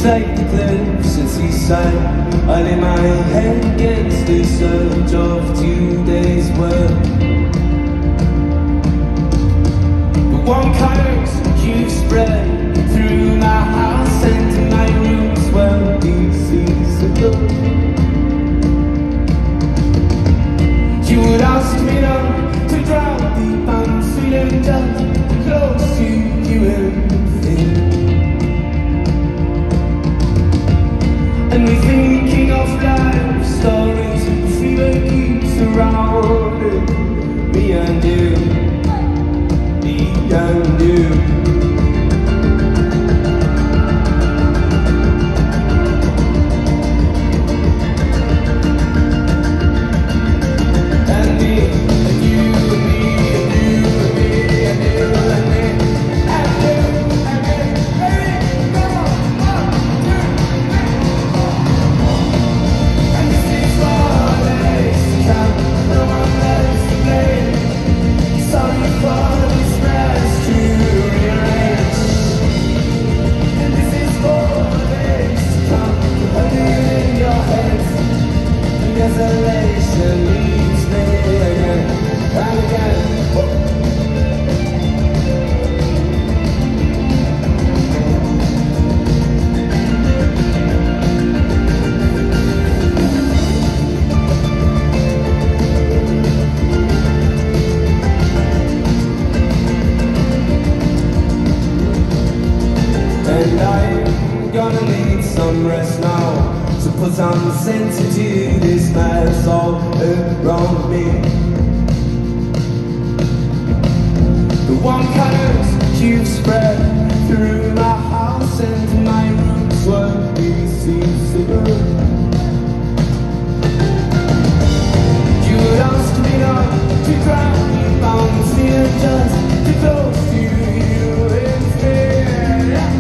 like the cliff since he said I lay my head against the surge of today's world. But one colors you've spread through my house and to my rooms where these seas are blue. You would ask me not to drown deep and feeling just close to you and me. And we're thinking of life stories, the fever keeps surrounding me and you, me and you. Desolation leaves me again and again. And I'm gonna need some rest now, to put some sense into this mess all around me. The warm colors you've spread through my house and my rooms where we seem so good. You would ask me not to drown me, bound fear just too close to you instead.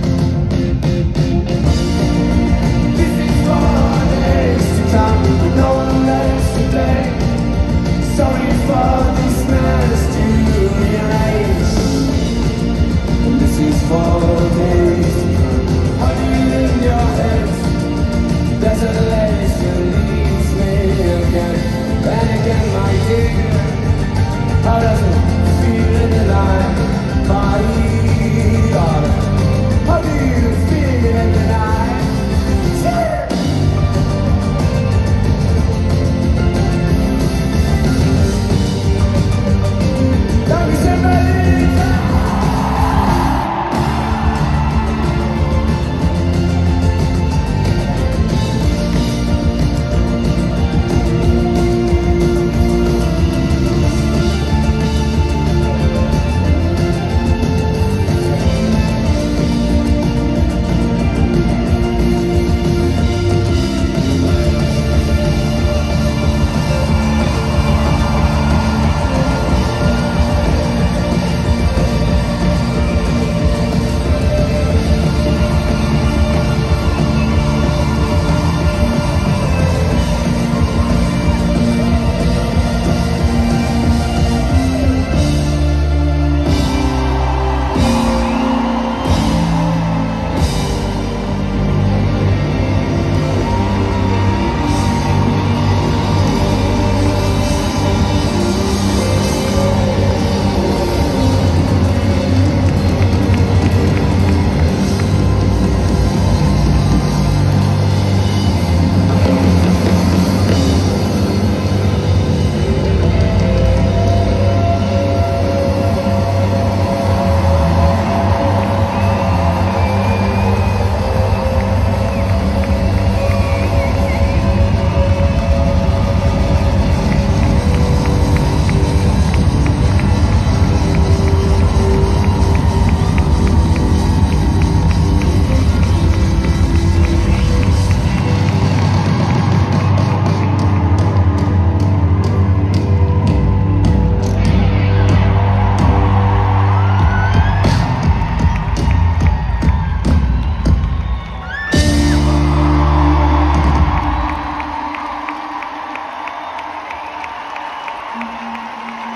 No one likes to blame. Sorry for this mess to rearrange. And this is for days to come. Hiding in your head, desolation leaves me again and again, my dear. How does it feel in the night, body, darling? How do you feel in the night?